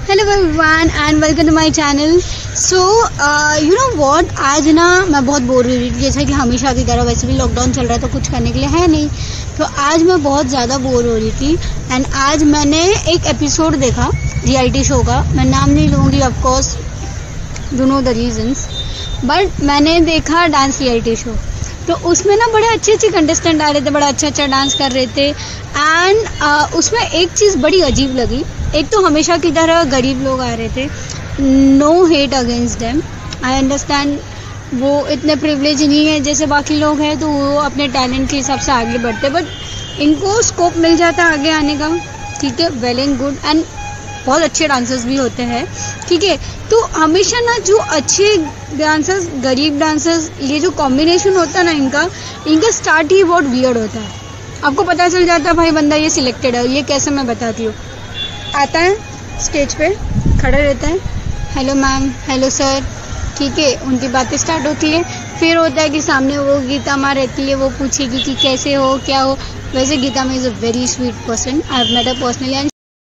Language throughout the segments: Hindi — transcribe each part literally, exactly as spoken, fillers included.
Hello everyone and welcome to my channel. So you know what, आज ना मैं बहुत बोर हो रही थी, जैसा कि हमेशा की तरह। वैसे भी लॉकडाउन चल रहा है तो कुछ करने के लिए है नहीं, तो आज मैं बहुत ज़्यादा बोर हो रही थी। एंड आज मैंने एक एपिसोड देखा रियलिटी शो का। मैं नाम नहीं लूँगी, of course you know the reasons, but मैंने देखा डांस रियलिटी शो। तो उसमें ना बड़े अच्छे अच्छे कंटेस्टेंट आ रहे थे, बड़ा अच्छा अच्छा डांस कर रहे थे। एंड uh, उसमें एक चीज़ बड़ी अजीब लगी। एक तो हमेशा की तरह गरीब लोग आ रहे थे, no hate against them, I understand वो इतने प्रिविलेज नहीं है जैसे बाकी लोग हैं, तो वो अपने टैलेंट के हिसाब से आगे बढ़ते, बट इनको स्कोप मिल जाता है आगे आने का, ठीक है, वेल एंड गुड। एंड बहुत अच्छे डांसर्स भी होते हैं, ठीक है। तो हमेशा ना जो अच्छे डांसर्स, गरीब डांसर्स, ये जो कॉम्बिनेशन होता है ना इनका इनका स्टार्ट ही बहुत वियर्ड होता है। आपको पता चल जाता है भाई बंदा ये सिलेक्टेड है। ये कैसे मैं बताती हूँ। आता है स्टेज पे, खड़ा रहता है, हेलो मैम, हेलो सर, ठीक है, उनकी बातें स्टार्ट होती है। फिर होता है कि सामने वो गीता माँ रहती है, वो पूछेगी कि कैसे हो, क्या हो। वैसे गीता माँ is a very sweet person, I have met her personally and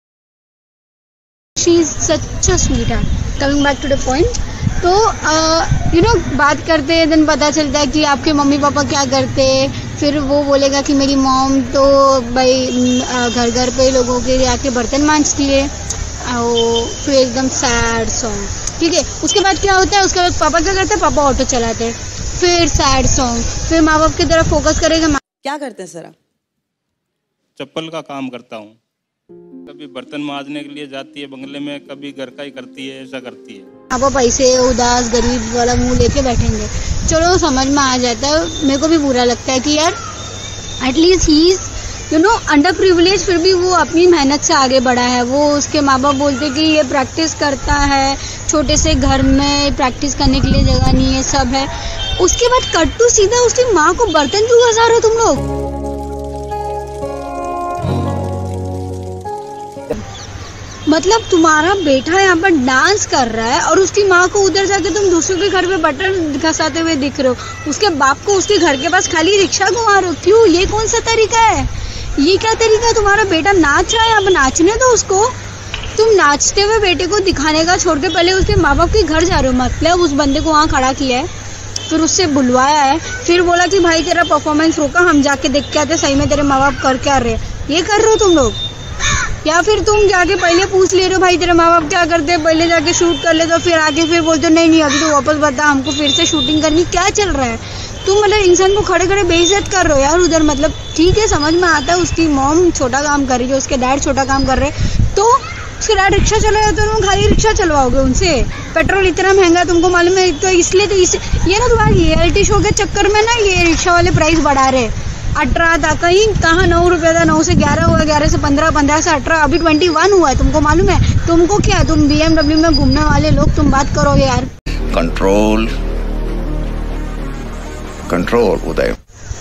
she is such a sweetheart. Coming back to the point, तो यू नो बात करते हैं, देन पता चलता है कि आपके मम्मी पापा क्या करते हैं। फिर वो बोलेगा कि मेरी मॉम तो भाई घर घर पे लोगों के लिए आके बर्तन मांजती है। और फिर एकदम सैड सॉन्ग, ठीक है। उसके बाद क्या होता है, उसके बाद पापा क्या करते हैं, पापा ऑटो चलाते हैं। फिर सैड सॉन्ग, फिर माँ बाप की तरफ फोकस करेगा। क्या करते हैं सर आप? चप्पल का काम करता हूँ। कभी बर्तन मांजने के लिए जाती है बंगले में, कभी घर का ही करती है, ऐसा करती है। आप पैसे उदास गरीब वाला मुंह लेके बैठेंगे, चलो समझ में आ जाता है। मेरे को भी बुरा लगता है कि यार at least he is you know under privilege, फिर भी वो अपनी मेहनत से आगे बढ़ा है। वो उसके माँ बाप बोलते कि ये प्रैक्टिस करता है, छोटे से घर में प्रैक्टिस करने के लिए जगह नहीं है, सब है। उसके बाद कट्टू सीधा उसकी माँ को बर्तन क्यों घसा रहे हो तुम लोग। मतलब तुम्हारा बेटा यहाँ पर डांस कर रहा है और उसकी माँ को उधर जाके तुम दूसरों के घर पे बटन घसाते हुए दिख रहे हो। उसके बाप को उसके घर के पास खाली रिक्शा घुमा रहे हो, क्यों? ये कौन सा तरीका है? ये क्या तरीका है? तुम्हारा बेटा नाच रहा है, अब नाचने दो उसको। तुम नाचते हुए बेटे को दिखाने का छोड़ के पहले उसके माँ बाप के घर जा रहे हो। मतलब उस बंदे को वहाँ खड़ा किया है, फिर उससे बुलवाया है, फिर बोला कि भाई तेरा परफॉर्मेंस रोका, हम जाके देख के आते सही में तेरे माँ बाप कर क्या रहे। ये कर रहे हो तुम लोग। या फिर तुम जाके पहले पूछ ले रहे हो भाई तेरे माँ बाप क्या करते हैं, पहले जाके शूट कर ले, तो फिर आके फिर बोलते हो नहीं नहीं अभी तो वापस बता, हमको फिर से शूटिंग करनी। क्या चल रहा है? तुम मतलब इंसान को खड़े खड़े बेइज्जत कर रहे हो यार उधर। मतलब ठीक है, समझ में आता है उसकी मॉम छोटा काम कर रही है, उसके डैड छोटा काम कर रहे हैं, तो उसके डैड रिक्शा चलाए तो तुम खाली रिक्शा चलवाओगे उनसे। पेट्रोल इतना महंगा तुमको मालूम है, तो इसलिए तो इस ये ना तुम्हारे रियलिटी शो के चक्कर में ना ये रिक्शा वाले प्राइस बढ़ा रहे। अठारह था, कहीं कहाँ नौ रुपये था, नौ से ग्यारह हुआ, ग्यारह से पंद्रह, पंद्रह से अठारह, अभी ट्वेंटी वन हुआ है। तुमको मालूम है? तुमको क्या, तुम बी एम डब्ल्यू में घूमने वाले लोग तुम बात करोगे यार। कंट्रोल कंट्रोल उदय।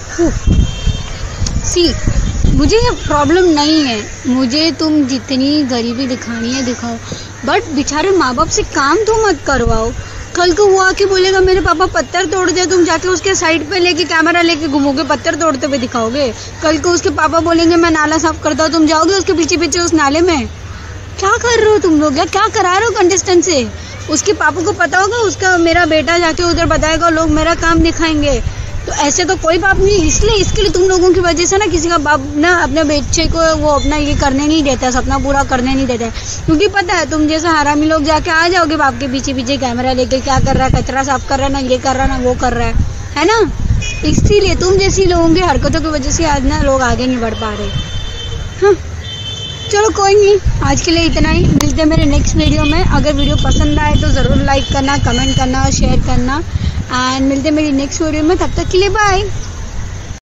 सी मुझे ये प्रॉब्लम नहीं है, मुझे तुम जितनी गरीबी दिखानी है दिखाओ, बट बेचारे माँ बाप से काम तो मत करवाओ। कल को हुआ कि बोलेगा मेरे पापा पत्थर तोड़ दे, तुम जाके उसके साइड पे लेके कैमरा लेके घूमोगे, पत्थर तोड़ते हुए दिखाओगे। कल को उसके पापा बोलेंगे मैं नाला साफ करता हूँ, तुम जाओगे उसके पीछे पीछे उस नाले में। क्या कर रहे हो तुम लोग यार? क्या करा रहे हो कंटेस्टेंट से? उसके पापा को पता होगा उसका मेरा बेटा जाके उधर बताएगा, लोग मेरा काम दिखाएंगे। तो ऐसे तो कोई बाप नहीं। इसलिए इसके लिए तुम लोगों की वजह से ना किसी का बाप ना अपने बच्चे को वो अपना ये करने नहीं देता, सपना पूरा करने नहीं देता है, क्योंकि पता है तुम जैसे हरामी लोग जाके आ जाओगे बाप के पीछे पीछे कैमरा लेके, क्या कर रहा है, कचरा साफ कर रहा है ना, ये कर रहा है ना, वो कर रहा है, है ना। इसीलिए तुम जैसी लोगों की हरकतों की वजह से आज ना लोग आगे नहीं बढ़ पा रहे। हाँ चलो कोई नहीं, आज के लिए इतना ही। मिलते हैं मेरे नेक्स्ट वीडियो में। अगर वीडियो पसंद आए तो ज़रूर लाइक करना, कमेंट करना, शेयर करना, एंड मिलते हैं मेरी नेक्स्ट वीडियो में। तब तक के लिए बाय।